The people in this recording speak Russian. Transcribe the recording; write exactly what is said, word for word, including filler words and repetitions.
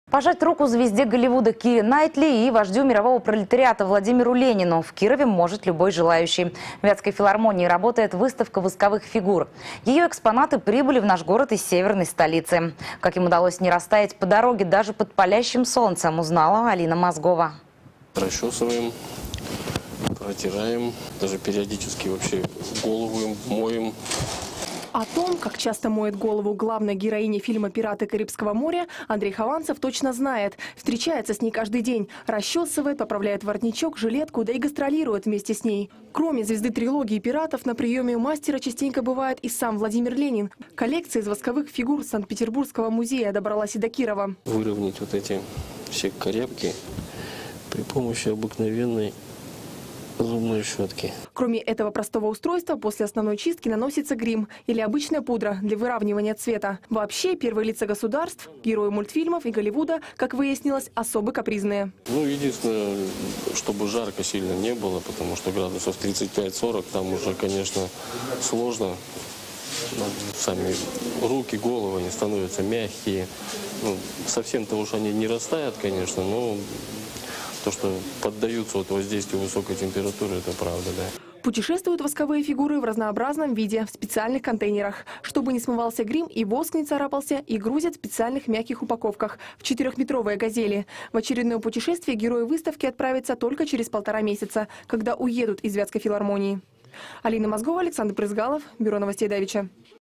Пожать руку звезде Голливуда Кире Найтли и вождю мирового пролетариата Владимиру Ленину в Кирове может любой желающий. В Вятской филармонии работает выставка восковых фигур. Ее экспонаты прибыли в наш город из северной столицы. Как им удалось не растаять по дороге даже под палящим солнцем, узнала Алина Мозгова. Расчесываем, протираем, даже периодически вообще голову им моем. О том, как часто моет голову главной героини фильма «Пираты Карибского моря», Андрей Хованцев точно знает. Встречается с ней каждый день. Расчесывает, поправляет воротничок, жилетку, да и гастролирует вместе с ней. Кроме звезды трилогии «Пиратов», на приеме у мастера частенько бывает и сам Владимир Ленин. Коллекция из восковых фигур Санкт-Петербургского музея добралась и до Кирова. Выровнять вот эти все корябки при помощи обыкновенной зубной щетки. Кроме этого простого устройства, после основной чистки наносится грим или обычная пудра для выравнивания цвета. Вообще, первые лица государств, герои мультфильмов и Голливуда, как выяснилось, особо капризные. Ну, единственное, чтобы жарко сильно не было, потому что градусов тридцать пять сорок, там уже, конечно, сложно. Сами руки, головы, они становятся мягкие. Ну, совсем-то уж они не растают, конечно, но то, что поддаются вот воздействию высокой температуры, это правда, да. Путешествуют восковые фигуры в разнообразном виде, в специальных контейнерах. Чтобы не смывался грим и воск не царапался, и грузят в специальных мягких упаковках в четырехметровые газели. В очередное путешествие герои выставки отправятся только через полтора месяца, когда уедут из Вятской филармонии. Алина Мозгова, Александр Прызгалов, Бюро новостей Давича.